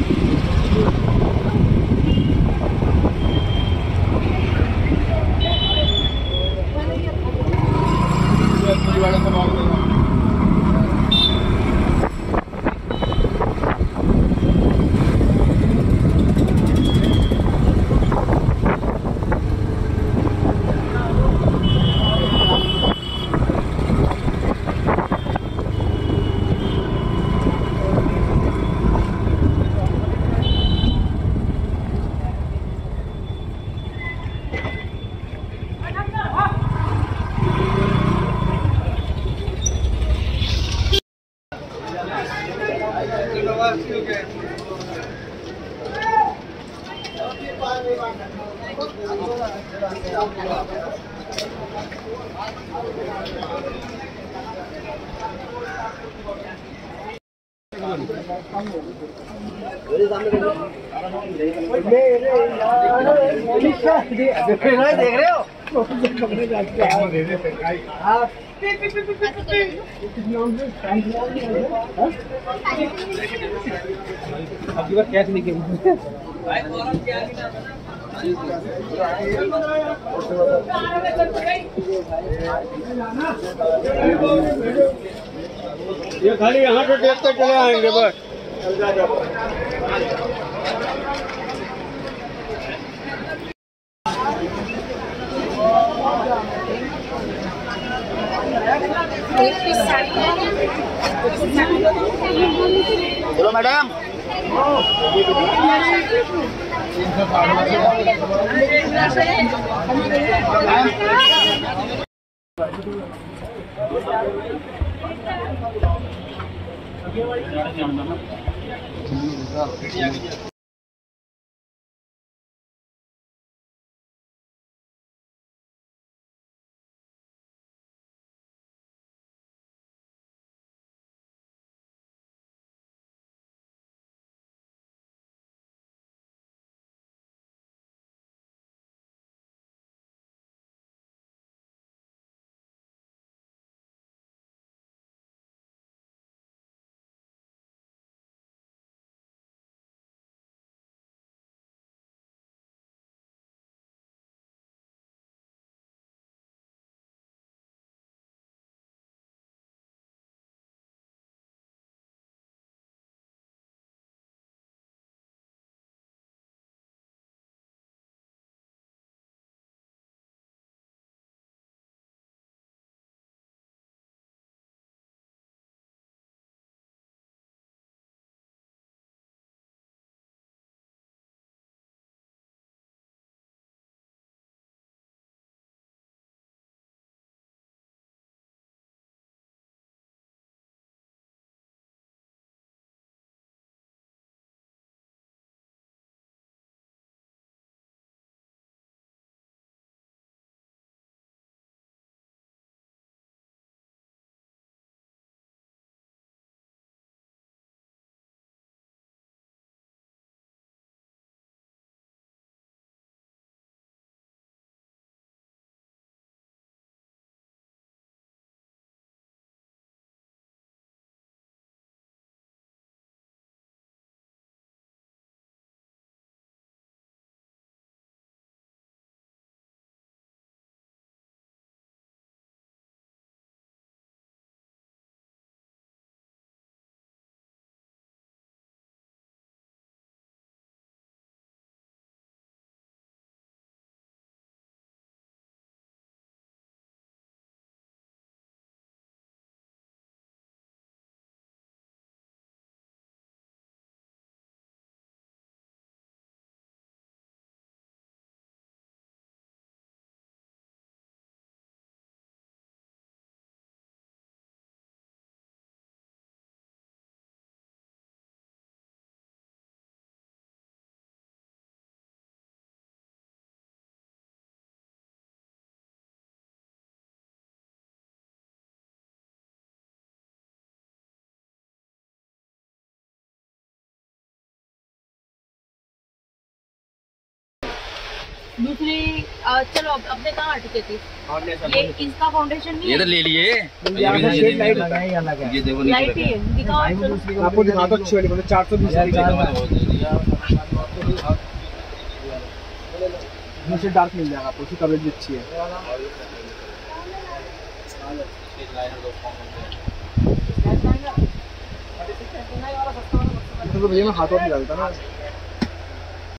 देख रहे हो? आपकी बात कैसे लिखे? ये खाली यहाँ से देखते चले आएंगे बस। बोलो मैडम। दूसरी चलो अपने कहाँ अटके थे ये इसका फाउंडेशन नहीं ये तो है ले लिए यहाँ से शेड लाइट लगाई अलग है। ये देखो लाइट ही है दिखाओ चलो। आपको दिखा दो अच्छी वाली मतलब 420 से डार्क मिल जाएगा आपको, उसकी कवरेज भी अच्छी है। तो भैया मैं हाथों में डालता ना।